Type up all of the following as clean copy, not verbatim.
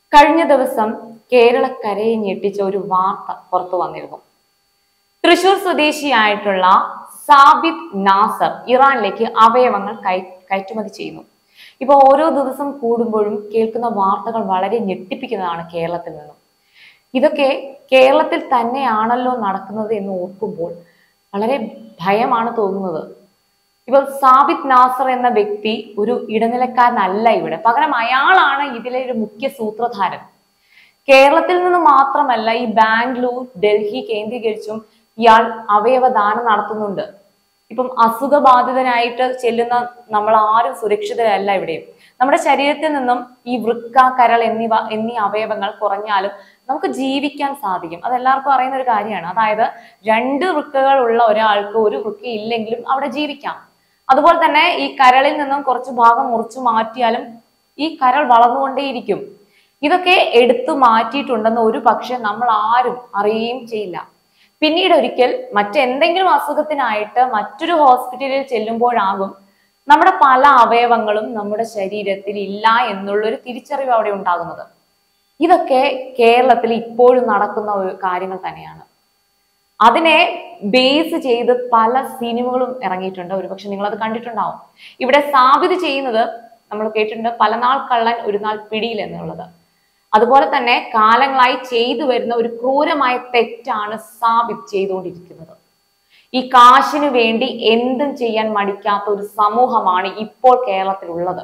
കഴിഞ്ഞ ദിവസം കേരളക്കരയെ ഞെട്ടിച്ച ഒരു വാർത്ത പുറത്തു വന്നിരുന്നു. തൃശൂർ സ്വദേശിയായിട്ടുള്ള സാബിത് നാസർ ഇറാനിലേക്ക് അവയവങ്ങൾ കയറ്റുമതി ചെയ്യുന്നു. ഇപ്പൊ ഓരോ ദിവസം കൂടുമ്പോഴും കേൾക്കുന്ന വാർത്തകൾ വളരെ ഞെട്ടിപ്പിക്കുന്നതാണ് കേരളത്തിൽ നിന്നും. ഇതൊക്കെ കേരളത്തിൽ തന്നെയാണല്ലോ നടക്കുന്നത് എന്ന് ഓർക്കുമ്പോൾ വളരെ ഭയമാണ് തോന്നുന്നത്. ഇപ്പോൾ സാബിത് നാസർ എന്ന വ്യക്തി ഒരു ഇടനിലക്കാരനല്ല ഇവിടെ, പകരം അയാളാണ് ഇതിലെ ഒരു മുഖ്യ സൂത്രധാരൻ. കേരളത്തിൽ നിന്ന് മാത്രമല്ല, ഈ ബാംഗ്ലൂർ, ഡൽഹി കേന്ദ്രീകരിച്ചും ഇയാൾ അവയവദാനം നടത്തുന്നുണ്ട്. ഇപ്പം അസുഖബാധിതനായിട്ട് ചെല്ലുന്ന നമ്മൾ ആരും സുരക്ഷിതരല്ല ഇവിടെയും. നമ്മുടെ ശരീരത്തിൽ നിന്നും ഈ വൃക്ക, കരൾ എന്നീ അവയവങ്ങൾ കുറഞ്ഞാലും നമുക്ക് ജീവിക്കാൻ സാധിക്കും. അതെല്ലാവർക്കും അറിയുന്ന ഒരു കാര്യമാണ്. അതായത് 2 വൃക്കകൾ ഉള്ള ഒരാൾക്ക് ഒരു വൃക്ക ഇല്ലെങ്കിലും അവിടെ ജീവിക്കാം. അതുപോലെ തന്നെ ഈ കരളിൽ നിന്നും കുറച്ച് ഭാഗം മുറിച്ചു മാറ്റിയാലും ഈ കരൾ വളർന്നുകൊണ്ടേയിരിക്കും. ഇതൊക്കെ എടുത്തു മാറ്റിയിട്ടുണ്ടെന്ന് ഒരു പക്ഷെ നമ്മൾ ആരും അറിയുകയും ചെയ്യില്ല. പിന്നീട് ഒരിക്കൽ മറ്റെന്തെങ്കിലും അസുഖത്തിനായിട്ട് മറ്റൊരു ഹോസ്പിറ്റലിൽ ചെല്ലുമ്പോഴാകും നമ്മുടെ പല അവയവങ്ങളും നമ്മുടെ ശരീരത്തിൽ ഇല്ല എന്നുള്ളൊരു തിരിച്ചറിവ് അവിടെ ഉണ്ടാകുന്നത്. ഇതൊക്കെ കേരളത്തിൽ ഇപ്പോഴും നടക്കുന്ന ഒരു കാര്യങ്ങൾ തന്നെയാണ്. അതിനെ ബേസ് ചെയ്ത് പല സിനിമകളും ഇറങ്ങിയിട്ടുണ്ട്. ഒരുപക്ഷെ നിങ്ങൾ അത് കണ്ടിട്ടുണ്ടാവും. ഇവിടെ സാബിത് ചെയ്യുന്നത് നമ്മൾ കേട്ടിട്ടുണ്ട്, പല നാൾ കള്ളൻ ഒരു നാൾ പിടിയിൽ എന്നുള്ളത്. അതുപോലെ തന്നെ കാലങ്ങളായി ചെയ്തു വരുന്ന ഒരു ക്രൂരമായ തെറ്റാണ് സാബിത് ചെയ്തുകൊണ്ടിരിക്കുന്നത്. ഈ കാശിനു വേണ്ടി എന്തും ചെയ്യാൻ മടിക്കാത്ത ഒരു സമൂഹമാണ് ഇപ്പോൾ കേരളത്തിലുള്ളത്.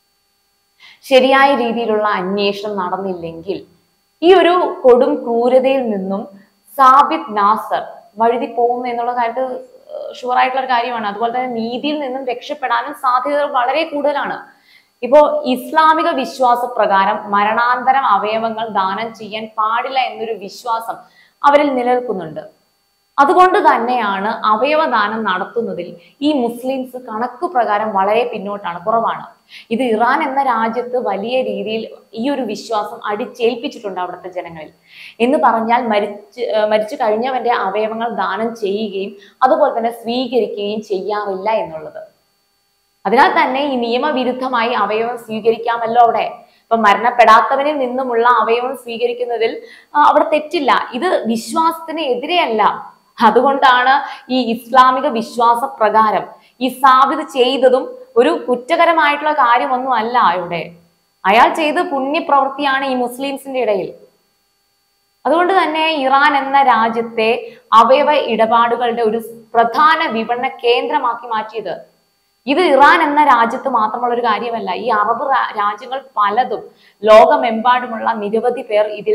ശരിയായ രീതിയിലുള്ള അന്വേഷണം നടന്നില്ലെങ്കിൽ ഈ ഒരു കൊടും ക്രൂരതയിൽ നിന്നും സാബിത് നാസർ വഴുതി പോകുന്നു എന്നുള്ള കാര്യത്തിൽ ഷുവറായിട്ടുള്ള ഒരു കാര്യമാണ്. അതുപോലെ തന്നെ നീതിയിൽ നിന്നും രക്ഷപ്പെടാനും സാധ്യതകൾ വളരെ കൂടുതലാണ്. ഇപ്പോ ഇസ്ലാമിക വിശ്വാസ പ്രകാരം മരണാന്തരം അവയവങ്ങൾ ദാനം ചെയ്യാൻ പാടില്ല എന്നൊരു വിശ്വാസം അവരിൽ നിലനിൽക്കുന്നുണ്ട്. അതുകൊണ്ട് തന്നെയാണ് അവയവദാനം നടത്തുന്നതിൽ ഈ മുസ്ലിംസ് കണക്ക് പ്രകാരം വളരെ പിന്നോട്ടാണ്, കുറവാണ്. ഇത് ഇറാൻ എന്ന രാജ്യത്ത് വലിയ രീതിയിൽ ഈ ഒരു വിശ്വാസം അടിച്ചേൽപ്പിച്ചിട്ടുണ്ട് അവിടുത്തെ ജനങ്ങളിൽ. എന്ന് പറഞ്ഞാൽ മരിച്ചു കഴിഞ്ഞവന്റെ അവയവങ്ങൾ ദാനം ചെയ്യുകയും അതുപോലെ തന്നെ സ്വീകരിക്കുകയും ചെയ്യാറില്ല എന്നുള്ളത്. അതിനാൽ തന്നെ ഈ നിയമവിരുദ്ധമായി അവയവം സ്വീകരിക്കാമല്ലോ അവിടെ. ഇപ്പൊ മരണപ്പെടാത്തവനിൽ നിന്നുമുള്ള അവയവം സ്വീകരിക്കുന്നതിൽ അവിടെ തെറ്റില്ല. ഇത് വിശ്വാസത്തിന് എതിരെയല്ല. അതുകൊണ്ടാണ് ഈ ഇസ്ലാമിക വിശ്വാസ പ്രകാരം ഈ സാബിത് ചെയ്തതും ഒരു കുറ്റകരമായിട്ടുള്ള കാര്യമൊന്നും അല്ല. ഇവിടെ അയാൾ ചെയ്ത പുണ്യപ്രവൃത്തിയാണ് ഈ മുസ്ലിംസിന്റെ ഇടയിൽ. അതുകൊണ്ട് തന്നെ ഇറാൻ എന്ന രാജ്യത്തെ അവയവ ഇടപാടുകളുടെ ഒരു പ്രധാന വിപണന കേന്ദ്രമാക്കി മാറ്റിയത് ഇത് ഇറാൻ എന്ന രാജ്യത്ത് മാത്രമുള്ള ഒരു കാര്യമല്ല. ഈ അറബ് രാജ്യങ്ങൾ പലതും ലോകമെമ്പാടുമുള്ള നിരവധി പേർ ഇതിൽ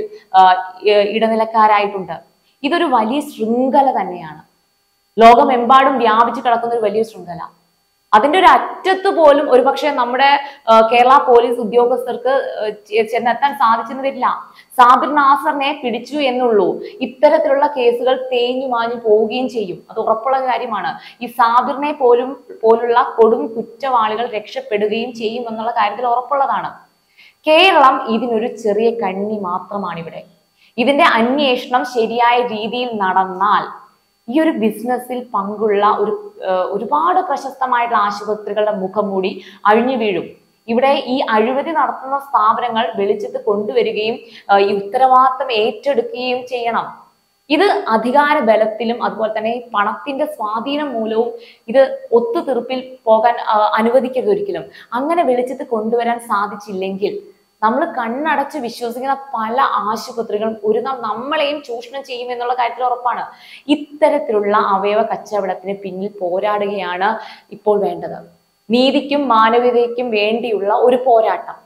ഇടനിലക്കാരായിട്ടുണ്ട്. ഇതൊരു വലിയ ശൃംഖല തന്നെയാണ്. ലോകമെമ്പാടും വ്യാപിച്ചു കിടക്കുന്ന ഒരു വലിയ ശൃംഖല. അതിന്റെ ഒരു അറ്റത്ത് പോലും ഒരുപക്ഷെ നമ്മുടെ കേരള പോലീസ് ഉദ്യോഗസ്ഥർക്ക് ചെന്നെത്താൻ സാധിച്ചെന്നില്ല. സാബിത് നാസറിനെ പിടിച്ചു എന്നുള്ളൂ. ഇത്തരത്തിലുള്ള കേസുകൾ തേഞ്ഞു മാഞ്ഞു പോവുകയും ചെയ്യും. അത് ഉറപ്പുള്ള കാര്യമാണ്. ഈ സാബിറിനെ പോലുള്ള കൊടും കുറ്റവാളികൾ രക്ഷപ്പെടുകയും ചെയ്യും എന്നുള്ള കാര്യത്തിൽ ഉറപ്പുള്ളതാണ്. കേരളം ഇതിനൊരു ചെറിയ കണ്ണി മാത്രമാണ് ഇവിടെ. ഇതിന്റെ അന്വേഷണം ശരിയായ രീതിയിൽ നടന്നാൽ ഈ ഒരു ബിസിനസ്സിൽ പങ്കുള്ള ഒരുപാട് പ്രശസ്തമായിട്ടുള്ള ആശുപത്രികളുടെ മുഖംമൂടി അഴിഞ്ഞു വീഴും. ഇവിടെ ഈ അഴിമതി നടത്തുന്ന സ്ഥാപനങ്ങൾ വെളിച്ചത്ത് കൊണ്ടുവരികയും ഈ ഉത്തരവാദിത്തം ഏറ്റെടുക്കുകയും ചെയ്യണം. ഇത് അധികാര ബലത്തിലും അതുപോലെ തന്നെ പണത്തിന്റെ സ്വാധീനം മൂലവും ഇത് ഒത്തുതീർപ്പിൽ പോകാൻ അനുവദിക്കരുത് ഒരിക്കലും. അങ്ങനെ വെളിച്ചത്ത് കൊണ്ടുവരാൻ സാധിച്ചില്ലെങ്കിൽ നമ്മൾ കണ്ണടച്ച് വിശ്വസിക്കുന്ന പല ആശുപത്രികളും ഒരു നാൾ നമ്മളെയും ചൂഷണം ചെയ്യും എന്നുള്ള കാര്യത്തിൽ ഉറപ്പാണ്. ഇത്തരത്തിലുള്ള അവയവ കച്ചവടത്തിന് പിന്നിൽ പോരാടുകയാണ് ഇപ്പോൾ വേണ്ടത്. നീതിക്കും മാനവികതയ്ക്കും വേണ്ടിയുള്ള ഒരു പോരാട്ടം.